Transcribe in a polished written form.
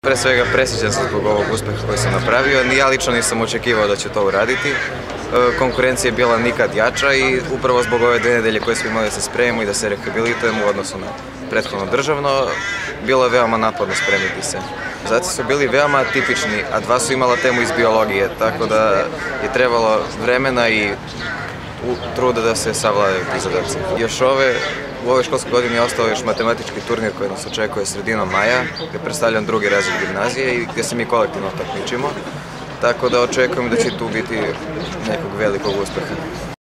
Pre svega presrećan sam zbog ovog uspeha koji sam napravio. Ni ja lično nisam očekivao da ću to uraditi. Konkurencija je bila nikad jača i upravo zbog ove 2 nedelje koje smo imali da se spremimo i da se rehabilitujemo u odnosu na prethodno državno, bilo je veoma naporno spremiti se. Zadaci su bili veoma atipični, a 2 su imala temu iz biologije, tako da je trebalo vremena i truda da se savladaju ti zadaci. U ovoj školskoj godini je ostao još matematički turnir koji nas očekuje sredinom maja, gde predstavljam 2. razred gimnazije i gde se mi kolektivno takmičimo, tako da očekujem da će tu biti nekog velikog uspeha.